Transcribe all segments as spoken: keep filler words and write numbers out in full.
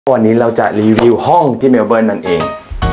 วันนี้เราจะรีวิวห้องที่เมลเบิร์นนั่นเอง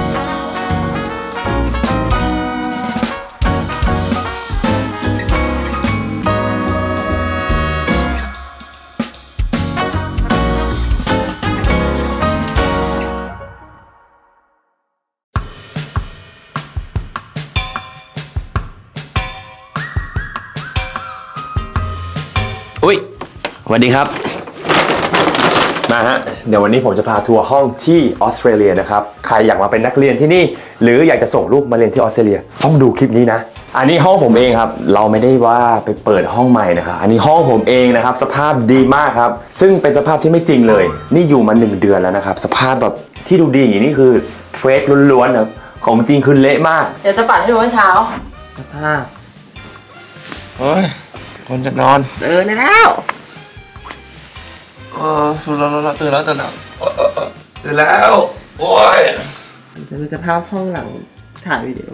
อุ้ยสวัสดีครับมาฮะเดี๋ยววันนี้ผมจะพาทัวร์ห้องที่ออสเตรเลียนะครับใครอยากมาเป็นนักเรียนที่นี่หรืออยากจะส่งลูกมาเรียนที่ออสเตรเลียต้องดูคลิปนี้นะอันนี้ห้องผมเองครับเราไม่ได้ว่าไปเปิดห้องใหม่นะครับอันนี้ห้องผมเองนะครับสภาพดีมากครับซึ่งเป็นสภาพที่ไม่จริงเลยนี่อยู่มาหนึ่งเดือนแล้วนะครับสภาพแบบที่ดูดีอย่างนี้คือเฟซล้วนๆครับของจริงคือเละมากเดี๋ยวจะปัดให้ดูเมื่อเช้าสภาพโอ้ยคนจะนอนเดินได้แล้วอ๋อตื่นแล้วตื่นแล้วตื่นแล้วตื่นแล้วโอ้ยจะเป็นสภาพห้องหลังถ่ายวิดีโอ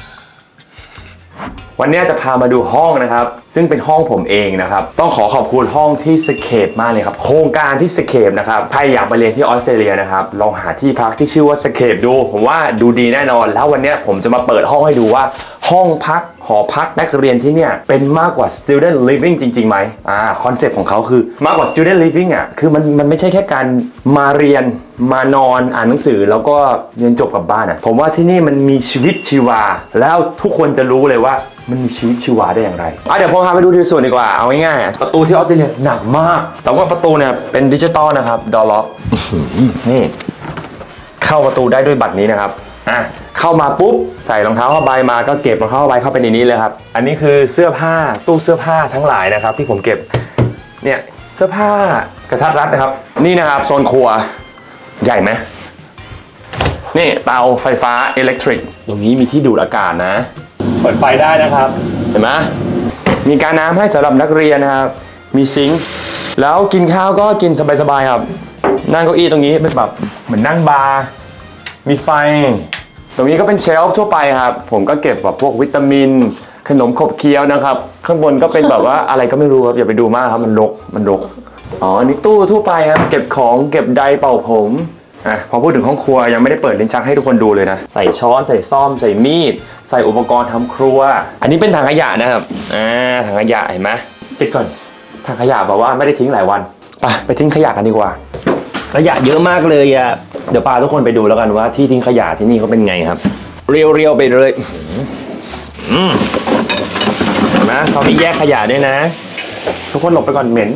วันนี้จะพามาดูห้องนะครับซึ่งเป็นห้องผมเองนะครับต้องขอขอบคุณห้องที่สเคปมากเลยครับโครงการที่สเคปนะครับใครอยากไปเรียนที่ออสเตรเลียนะครับลองหาที่พักที่ชื่อว่าสเคปดูผมว่าดูดีแน่นอนแล้ววันนี้ผมจะมาเปิดห้องให้ดูว่าห้องพักหอพักนักเรียนที่เนี่ยเป็นมากกว่า student living จริงๆไหมอ่าคอนเซ็ปต์ของเขาคือมากกว่า student living อ่ะคือมันมันไม่ใช่แค่การมาเรียนมานอนอ่านหนังสือแล้วก็เรียนจบกลับบ้านอ่ะผมว่าที่นี่มันมีชีวิตชีวาแล้วทุกคนจะรู้เลยว่ามันมีชีวิตชีวาได้อย่างไรอ่ะเดี๋ยวผมพาไปดูที่ส่วนดีกว่าเอาง่ายๆประตูที่ออสเตรเลียหนักมากแต่ว่าประตูเนี่ยเป็นดิจิตอลนะครับดอร์ล็อกนี่เข้าประตูได้ด้วยบัตรนี้นะครับอ่ะเข้ามาปุ๊บใส่รองเท้าผ้าใบมาก็เก็บรองเท้าผ้าใบเข้าไปในนี้เลยครับอันนี้คือเสื้อผ้าตู้เสื้อผ้าทั้งหลายนะครับที่ผมเก็บเนี่ยเสื้อผ้ากระทัดรัดนะครับนี่นะครับโซนครัวใหญ่ไหมนี่เตาไฟฟ้าอิเล็กทริกตรงนี้มีที่ดูดอากาศนะเปิดไฟได้นะครับเห็นไหมมีการน้ำให้สำหรับนักเรียนนะครับมีซิงค์แล้วกินข้าวก็กินสบายๆครับนั่งเก้าอี้ตรงนี้เป็นแบบเหมือนนั่งบาร์มีไฟตรงนี้ก็เป็นเชลฟ์ทั่วไปครับผมก็เก็บแบบพวกวิตามินขนมขบเคี้ยวนะครับข้างบนก็เป็นแบบว่าอะไรก็ไม่รู้ครับอย่าไปดูมากครับมันรกมันรกอ๋ออันนี้ตู้ทั่วไปครับเก็บของเก็บไดร์เป่าผมอ่ะพอพูดถึงห้องครัวยังไม่ได้เปิดลิ้นชักให้ทุกคนดูเลยนะใส่ช้อนใส่ซ่อมใส่มีดใส่อุปกรณ์ทำครัวอันนี้เป็นถังขยะนะครับอ่าถังขยะเห็นไหมปิดก่อนถังขยะบอกว่าไม่ได้ทิ้งหลายวันไปไปทิ้งขยะกันดีกว่าขยะเยอะมากเลยอ่ะเดี๋ยวพาทุกคนไปดูแล้วกันว่าที่ทิ้งขยะที่นี่เขาเป็นไงครับเรียวๆไปเลยอืมเห็นไหมเขามีแยกขยะด้วยนะทุกคนหลบไปก่อนเหม็น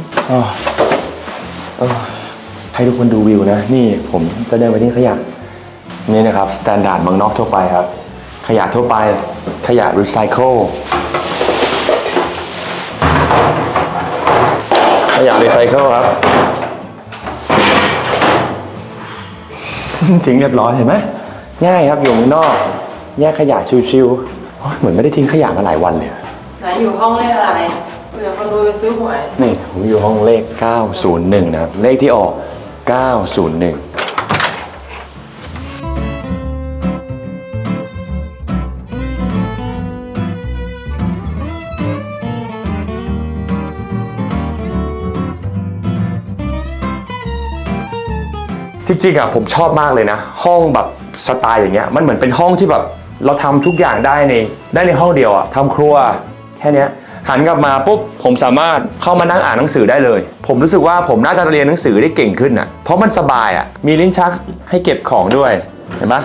ให้ทุกคนดูวิวนะนี่ผมจะเดินไปที่ขยะนี่นะครับสแตนดาร์ดเมืองนอกทั่วไปครับขยะทั่วไปขยะรีไซเคิลขยะรีไซเคิลครับทิ้งเรียบร้อยเห็นไหมง่ายครับอยู่ข้างนอกแยกขยะชิวๆเหมือนไม่ได้ทิ้งขยะมาหลายวันเลยไหนอยู่ห้องเลขอะไรเดี๋ยวคนดูไปซื้อหวยนี่ผมอยู่ห้องเลขเก้าศูนย์หนึ่งนะครับเลขที่ออกเก้าศูนย์หนึ่งจริงๆอะผมชอบมากเลยนะห้องแบบสไตล์อย่างเงี้ยมันเหมือนเป็นห้องที่แบบเราทำทุกอย่างได้ในได้ในห้องเดียวอะทำครัวแค่นี้หันกลับมาปุ๊บผมสามารถเข้ามานั่งอ่านหนังสือได้เลยผมรู้สึกว่าผมน่าจะเรียนหนังสือได้เก่งขึ้นอะเพราะมันสบายอะมีลิ้นชักให้เก็บของด้วยเห็นปะ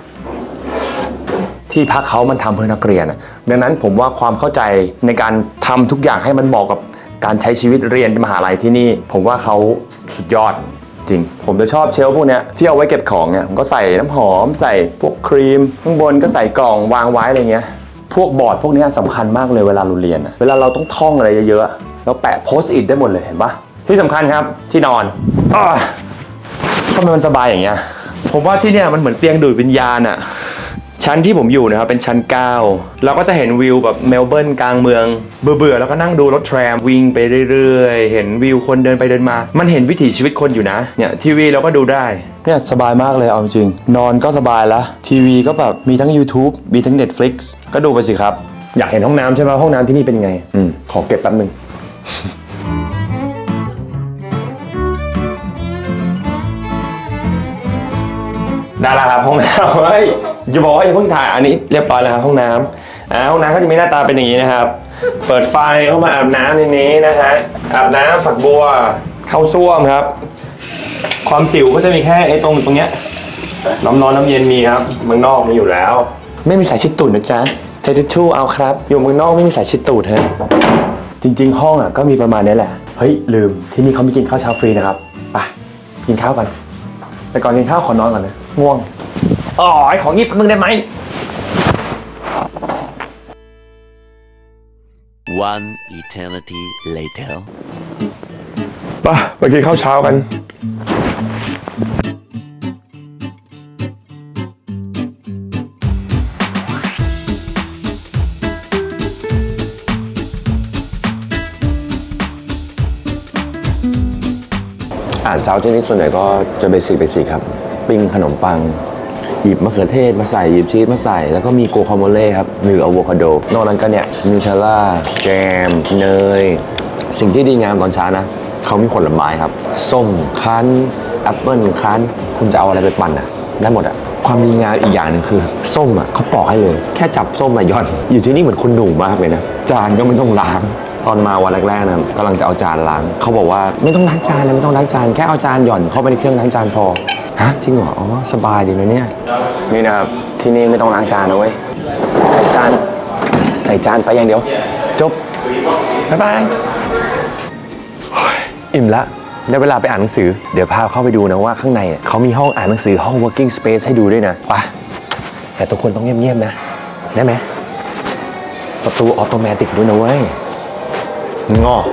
ที่พักเขามันทำเพื่อนักเรียนอะดังนั้นผมว่าความเข้าใจในการทำทุกอย่างให้มันเหมาะกับการใช้ชีวิตเรียนมหาลัยที่นี่ผมว่าเขาสุดยอดจริงผมจะชอบเชลฟ์พวกนี้ที่เอาไว้เก็บของเนี่ยผมก็ใส่น้ำหอมใส่พวกครีมข้างบนก็ใส่กล่องวางไว้อะไรเงี้ยพวกบอร์ดพวกนี้สำคัญมากเลยเวลาเราเรียนเวลาเราต้องท่องอะไรเยอะๆเราแปะโพสต์อิทได้หมดเลยเห็นปะที่สำคัญครับที่นอนทำไมมันสบายอย่างเงี้ยผมว่าที่เนี่ยมันเหมือนเตียงดูดวิญญาณอะชั้นที่ผมอยู่นะครับเป็นชั้นเก้าเราก็จะเห็นวิวแบบเมลเบิร์นกลางเมืองเบื่อๆแล้วก็นั่งดูรถแทรมวิ่งไปเรื่อยๆเห็นวิวคนเดินไปเดินมามันเห็นวิถีชีวิตคนอยู่นะเนี่ยทีวีเราก็ดูได้เนี่ยสบายมากเลยเอาจริงนอนก็สบายแล้วทีวีก็แบบมีทั้ง YouTube มีทั้ง Netflix ก็ดูไปสิครับอยากเห็นห้องน้ำใช่ไหมห้องน้ำที่นี่เป็นไงอืมขอเก็บแป๊บนึงเได้แล้วครับห้องน้ำเฮ้ยจะบอกว่าอย่าเพิ่งถ่ายอันนี้เรียบร้อยแล้วครับห้องน้ำอ่าห้องน้ำก็จะมีหน้าตาเป็นอย่างนี้นะครับเปิดไฟเข้ามาอาบน้ำในนี้นะฮะอาบน้ำฝักบัวเข้าส้วมครับความจิ๋วก็จะมีแค่ไอ้ตรงตรงเนี้ยน้ำร้อนน้ำเย็นมีครับเมืองนอกมีอยู่แล้วไม่มีสายชิดตูดนะจ๊ะใช้ทิชชู่เอาครับอยู่เมืองนอกไม่มีสายชิดตูดฮะจริงๆห้องอ่ะก็มีประมาณนี้แหละเฮ้ยลืมที่นี่เขามีกินข้าวเช้าฟรีนะครับไปกินข้าวกันแต่ก่อนกินข้าวขอนอนก่อนนะง่วงอ๋อของหยิบมึงได้ไหม One eternity later ไปไปกินข้าวเช้ากันอาหารเช้าที่นี่ส่วนใหญ่ก็จะเบสิกเบสิกครับปิ้งขนมปังหยิบมะเขือเทศมาใส่หยิบชีสมาใส่แล้วก็มีโกคาโมเล่ครับหรืออะโวคาโดนอกนั้นก็เนี่ยนิวเทลล่าแจมเนยสิ่งที่ดีงามตอนเช้านะเขามีผลไม้ครับส้มคั้นแอปเปิ้ลคั้นคุณจะเอาอะไรไปปั่นอ่ะได้หมดอ่ะความดีงามอีกอย่างหนึ่งคือส้มอ่ะเขาปอกให้เลยแค่จับส้มมาย่อนอยู่ที่นี่เหมือนคุณหนูมากเลยนะจานก็ไม่ต้องล้างตอนมาวันแรกๆนะกำลังจะเอาจานล้างเขาบอกว่าไม่ต้องล้างจานเลยไม่ต้องล้างจานแค่เอาจานหย่อนเข้าไปในเครื่องล้างจานพอฮะจริงเหรออ๋อสบายดีนะเนี่ยนี่นะครับที่นี่ไม่ต้องล้างจานนะเว้ยใส่จานใส่จานไปอย่างเดียวจบบ๊ายบายอิ่มละได้เวลาไปอ่านหนังสือเดี๋ยวพาเข้าไปดูนะว่าข้างในเขามีห้องอ่านหนังสือห้อง working space ให้ดูด้วยนะไปแต่ทุกคนต้องเงียบๆนะได้ไหมประตูออโตเมติกด้วยนะเว้ยงอ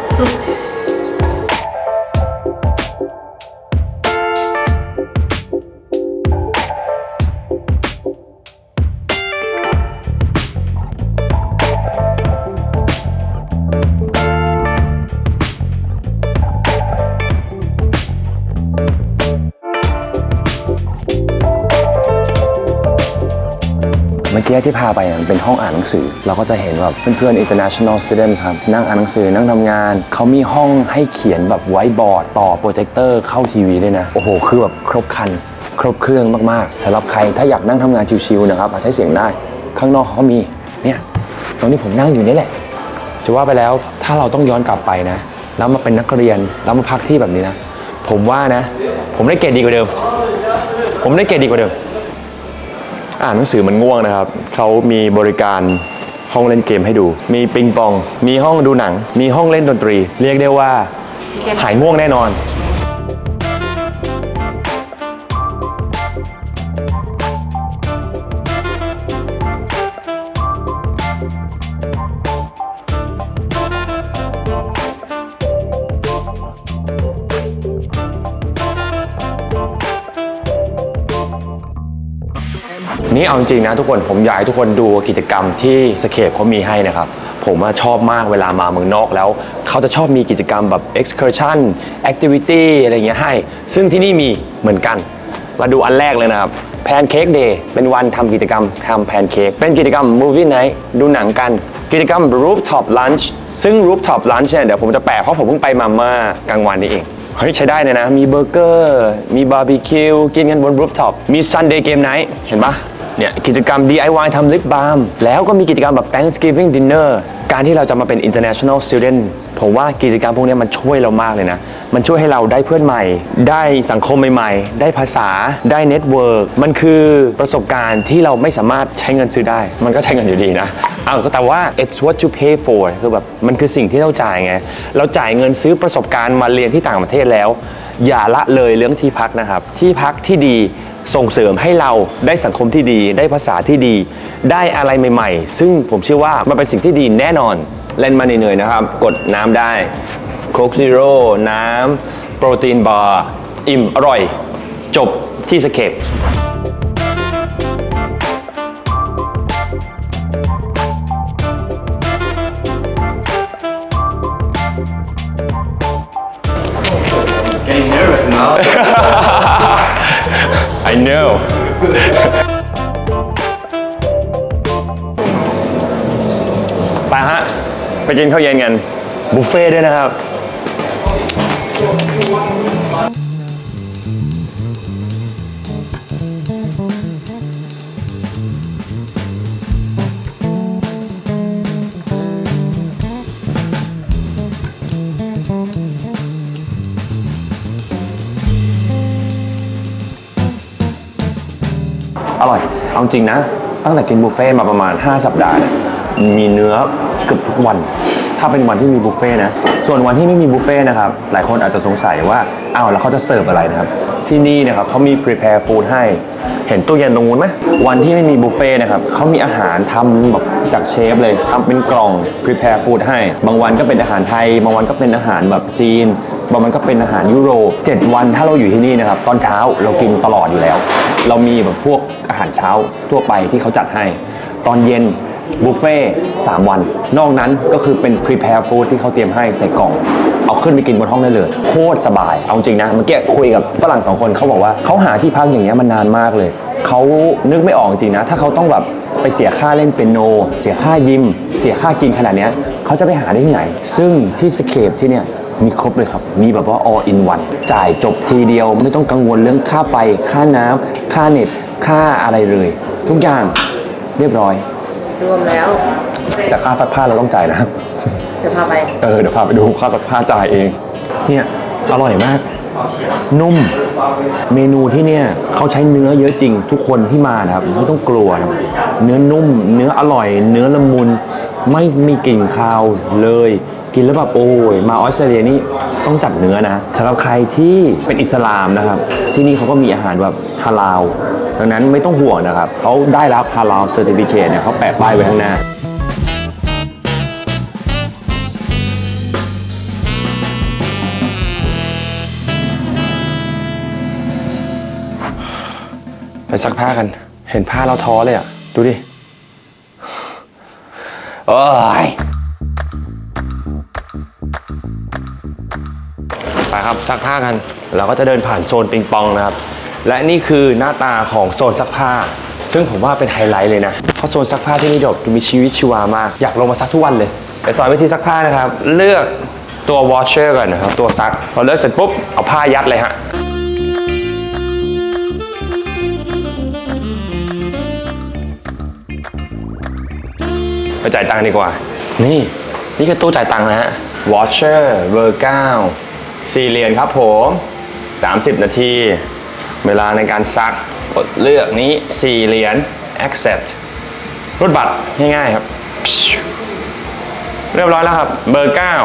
เมื่อกี้ที่พาไปมันเป็นห้องอ่านหนังสือเราก็จะเห็นแบบเพื่อนๆ international students ครับนั่งอ่านหนังสือนั่งทำงานเขามีห้องให้เขียนแบบไวท์บอร์ดต่อโปรเจคเตอร์เข้าทีวีด้วยนะโอ้โหคือแบบครบครันครบเครื่องมากๆสำหรับใครถ้าอยากนั่งทำงานชิวๆนะครับใช้เสียงได้ข้างนอกเขามีเนี่ยตรงนี้ผมนั่งอยู่นี่แหละจะว่าไปแล้วถ้าเราต้องย้อนกลับไปนะแล้วมาเป็นนักเรียนแล้วมาพักที่แบบนี้นะผมว่านะผมได้เกรดดีกว่าเดิมผมได้เกรดดีกว่าเดิมอ่านหนังสือมันง่วงนะครับเขามีบริการห้องเล่นเกมให้ดูมีปิงปองมีห้องดูหนังมีห้องเล่นดนตรีเรียกได้ว่าหายง่วงแน่นอนนี่เอาจริงๆนะทุกคนผมอยากให้ทุกคนดูกิจกรรมที่สเคปเขามีให้นะครับผมชอบมากเวลามาเมืองนอกแล้วเขาจะชอบมีกิจกรรมแบบ excursion activity อะไรเงี้ยให้ซึ่งที่นี่มีเหมือนกันมาดูอันแรกเลยนะครับ pancake day เป็นวันทำกิจกรรมทำแพนเค้กเป็นกิจกรรม movie night ดูหนังกันกิจกรรม rooftop lunch ซึ่ง rooftop lunch เนี่ยเดี๋ยวผมจะแปะเพราะผมเพิ่งไปมาเมื่อกลางวันนี้เองเฮ้ยใช้ได้เลยนะมีเบอร์เกอร์มีบาร์บีคิวกินกันบน rooftop มี Sunday game night เห็นปะเนี่ยกิจกรรม ดี ไอ วาย ทำลิปบาล์มแล้วก็มีกิจกรรมแบบ Thanksgiving dinner การที่เราจะมาเป็น international student ผมว่ากิจกรรมพวกนี้มันช่วยเรามากเลยนะมันช่วยให้เราได้เพื่อนใหม่ได้สังคมใหม่ๆได้ภาษาได้เน็ตเวิร์กมันคือประสบการณ์ที่เราไม่สามารถใช้เงินซื้อได้มันก็ใช้เงินอยู่ดีนะเอาแต่ว่า it's what you pay for คือแบบมันคือสิ่งที่เราจ่ายไงเราจ่ายเงินซื้อประสบการณ์มาเรียนที่ต่างประเทศแล้วอย่าละเลยเรื่องที่พักนะครับที่พักที่ดีส่งเสริมให้เราได้สังคมที่ดีได้ภาษาที่ดีได้อะไรใหม่ๆซึ่งผมเชื่อว่ามันเป็นสิ่งที่ดีแน่นอนเล่นมาเหนื่อยๆนะครับกดน้ำได้โค้กซีโร่น้ำโปรตีนบาร์อิ่มอร่อยจบที่สเคป Getting nervous now. I know ไปฮะไปกินข้าวเย็นกันบุฟเฟ่ด้วยนะครับอร่อยเอาจริงนะตั้งแต่กินบุฟเฟ่มาประมาณห้าสัปดาห์เนี่ยมีเนื้อเกือบทุกวันถ้าเป็นวันที่มีบุฟเฟ่นะส่วนวันที่ไม่มีบุฟเฟ่นะครับหลายคนอาจจะสงสัยว่าอ้าวแล้วเขาจะเสิร์ฟอะไรนะครับที่นี่นะครับเขามี prepare food ให้เห็นตู้เย็นตรงนู้นไหมวันที่ไม่มีบุฟเฟ่นะครับเขามีอาหารทำแบบจากเชฟเลยทำเป็นกล่อง prepare food ให้บางวันก็เป็นอาหารไทยบางวันก็เป็นอาหารแบบจีนบางวันก็เป็นอาหารยุโรปเจ็ดวันถ้าเราอยู่ที่นี่นะครับตอนเช้าเรากินตลอดอยู่แล้วเรามีแบบพวกอาหารเช้าทั่วไปที่เขาจัดให้ตอนเย็นบุฟเฟ่สามวันนอกนั้นก็คือเป็น prepare food ที่เขาเตรียมให้ใส่กล่องเอาขึ้นไปกินบนห้องได้เลยโคตรสบายเอาจริงนะเมื่อกี้คุยกับฝรั่งสองคนเขาบอกว่าเขาหาที่พักอย่างเงี้ยมันนานมากเลยเขานึกไม่ออกจริงนะถ้าเขาต้องแบบไปเสียค่าเล่นเปียโนเสียค่ายิมเสียค่ากินขนาดเนี้ยเขาจะไปหาได้ที่ไหนซึ่งที่สเคปที่เนี่ยมีครบเลยครับมีแบบว่า all in one จ่ายจบทีเดียวไม่ต้องกังวลเรื่องค่าไฟค่าน้ำค่าเน็ตค่าอะไรเลยทุกอย่างเรียบร้อยรวมแล้วแต่ค่าซักผ้าเราต้องจ่ายนะเดี๋ยวพาไปเออเดี๋ยวพาไปดูค่าซักผ้าจ่ายเองเนี่ยอร่อยมากนุ่มเมนูที่เนี่ยเขาใช้เนื้อเยอะจริงทุกคนที่มานะครับไม่ต้องกลัวนะเนื้อนุ่มเนื้ออร่อยเนื้อละมุนไม่มีกลิ่นคาวเลยกินแล้วแบบโอ้ยมาออสเตรเลียนี่ต้องจัดเนื้อนะสำหรับใครที่เป็นอิสลามนะครับที่นี่เขาก็มีอาหารแบบฮาลาลดังนั้นไม่ต้องห่วงนะครับเขาได้รับฮาลาลเซอร์ติฟิเคทเนี่ยเขาแปะป้ายไว้ข้างหน้าไปซักผ้ากันเห็นผ้าเราท้อเลยอ่ะดูดิโอ้ยไปครับซักผ้ากันเราก็จะเดินผ่านโซนปิงปองนะครับและนี่คือหน้าตาของโซนซักผ้าซึ่งผมว่าเป็นไฮไลท์เลยนะเพราะโซนซักผ้าที่นี่ดอกมีชีวิตชีวามากอยากลงมาซักทุกวันเลยไปสอนวิธีซักผ้านะครับเลือกตัววอชเชอร์ก่อนนะครับตัวซักพอเลือกเสร็จปุ๊บเอาผ้ายัดเลยฮะไปจ่ายตังค์ดีกว่านี่นี่คือตู้จ่ายตังค์นะฮะ Watcher เบอร์เก้าสี่เหรียญครับผมสามสิบนาทีเวลาในการซักกดเลือกนี้สี่เหรียญ accept รูดบัตรง่ายๆครับเรียบร้อยแล้วครับเบอร์เก้า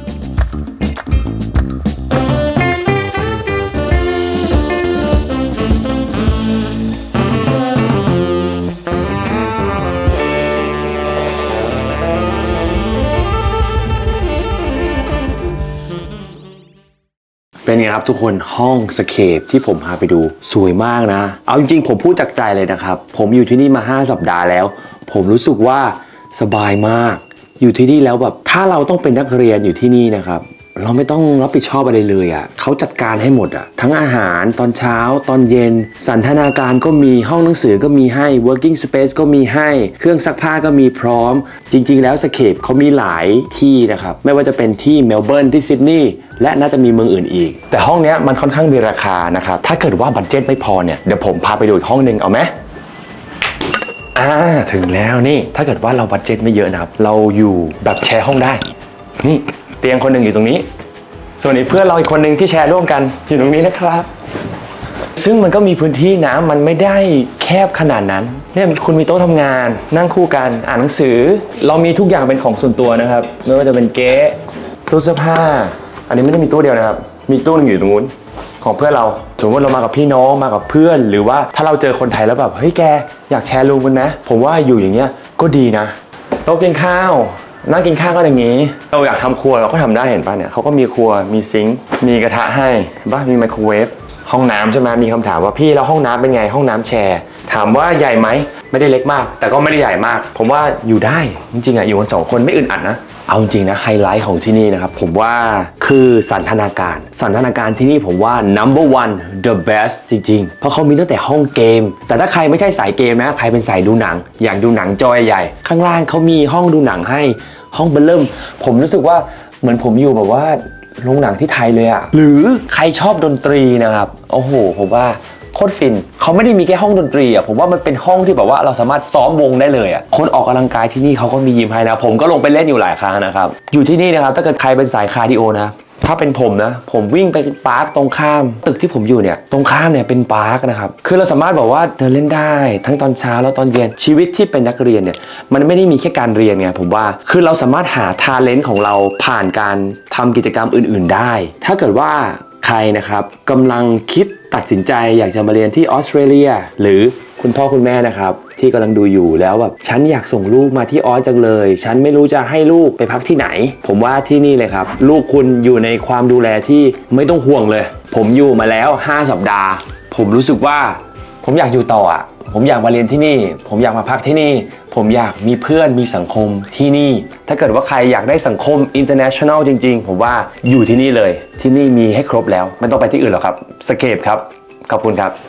เป็นไงครับทุกคนห้องสเคปที่ผมพาไปดูสวยมากนะเอาจริงๆผมพูดจากใจเลยนะครับผมอยู่ที่นี่มาห้าสัปดาห์แล้วผมรู้สึกว่าสบายมากอยู่ที่นี่แล้วแบบถ้าเราต้องเป็นนักเรียนอยู่ที่นี่นะครับเราไม่ต้องรับผิดชอบอะไรเลยอ่ะเขาจัดการให้หมดอ่ะทั้งอาหารตอนเช้าตอนเย็นสันทนาการก็มีห้องหนังสือก็มีให้ working space ก็มีให้เครื่องซักผ้าก็มีพร้อมจริงๆแล้วสเคปเขามีหลายที่นะครับไม่ว่าจะเป็นที่เมลเบิร์นที่ซิดนีย์และน่าจะมีเมืองอื่นอีกแต่ห้องนี้มันค่อนข้างมีราคานะครับถ้าเกิดว่าบัดเจ็ตไม่พอเนี่ยเดี๋ยวผมพาไปดูอีกห้องนึงเอาไหมอ่าถึงแล้วนี่ถ้าเกิดว่าเราบัดเจ็ตไม่เยอะนะครับเราอยู่แบบแชร์ห้องได้นี่เตียงคนหนึ่งอยู่ตรงนี้ส่วนอีกเพื่อนเราอีกคนหนึ่งที่แชร์ร่วมกันอยู่ตรงนี้นะครับซึ่งมันก็มีพื้นที่นะมันไม่ได้แคบขนาดนั้นเนี่ยคุณมีโต๊ะทำงานนั่งคู่กันอ่านหนังสือเรามีทุกอย่างเป็นของส่วนตัวนะครับไม่ว่าจะเป็นเก๊ะตู้เสื้อผ้าอันนี้ไม่ได้มีตู้เดียวนะครับมีตู้นึงอยู่ตรงนู้นของเพื่อนเราสมมติเรามากับพี่น้องมากับเพื่อนหรือว่าถ้าเราเจอคนไทยแล้วแบบเฮ้ยแกอยากแชร์รูมกันไหมผมว่าอยู่อย่างเงี้ยก็ดีนะโต๊ะกินข้าวนั่งกินข้าวก็อย่างนี้เราอยากทำครัวเราก็ทำได้เห็นป่ะเนี่ยเขาก็มีครัวมีซิงค์มีกระทะให้ป่ะมีไมโครเวฟห้องน้ำใช่ไหมมีคำถามว่าพี่แล้วห้องน้ำเป็นไงห้องน้ำแชร์ถามว่าใหญ่ไหมไม่ได้เล็กมากแต่ก็ไม่ได้ใหญ่มากผมว่าอยู่ได้จริงๆอ่ะอยู่กันสองคนไม่อึดอัดนะเอาจริงนะไฮไลท์ของที่นี่นะครับผมว่าคือสันทนาการสันทนาการที่นี่ผมว่า number one the best จริงๆเพราะเขามีตั้งแต่ห้องเกมแต่ถ้าใครไม่ใช่สายเกมนะใครเป็นสายดูหนังอยากดูหนังจอใหญ่ข้างล่างเขามีห้องดูหนังให้ห้องเบลเริ่มผมรู้สึกว่าเหมือนผมอยู่แบบว่าโรงหนังที่ไทยเลยอะหรือใครชอบดนตรีนะครับโอ้โหผมว่าโคตรฟินเขาไม่ได้มีแค่ห้องดนตรีอะผมว่ามันเป็นห้องที่แบบว่าเราสามารถซ้อมวงได้เลยอะคนออกกำลังกายที่นี่เขาก็มียิมให้นะผมก็ลงไปเล่นอยู่หลายครั้งนะครับอยู่ที่นี่นะครับถ้าเกิดใครเป็นสายคาร์ดิโอนะถ้าเป็นผมนะผมวิ่งไปปาร์คตรงข้ามตึกที่ผมอยู่เนี่ยตรงข้ามเนี่ยเป็นปาร์คนะครับคือเราสามารถบอกว่าเดินเล่นได้ทั้งตอนเช้าแล้วตอนเย็นชีวิตที่เป็นนักเรียนเนี่ยมันไม่ได้มีแค่การเรียนไงผมว่าคือเราสามารถหาทาเลนต์ของเราผ่านการทำกิจกรรมอื่นๆได้ถ้าเกิดว่าใครนะครับกำลังคิดตัดสินใจอยากจะมาเรียนที่ออสเตรเลียหรือคุณพ่อคุณแม่นะครับที่กำลังดูอยู่แล้วแบบฉันอยากส่งลูกมาที่ออสจังเลยฉันไม่รู้จะให้ลูกไปพักที่ไหนผมว่าที่นี่เลยครับลูกคุณอยู่ในความดูแลที่ไม่ต้องห่วงเลยผมอยู่มาแล้วห้าสัปดาห์ผมรู้สึกว่าผมอยากอยู่ต่ออ่ะผมอยากมาเรียนที่นี่ผมอยากมาพักที่นี่ผมอยากมีเพื่อนมีสังคมที่นี่ถ้าเกิดว่าใครอยากได้สังคม international จริงๆผมว่าอยู่ที่นี่เลยที่นี่มีให้ครบแล้วไม่ต้องไปที่อื่นหรอกครับสเคปครับขอบคุณครับ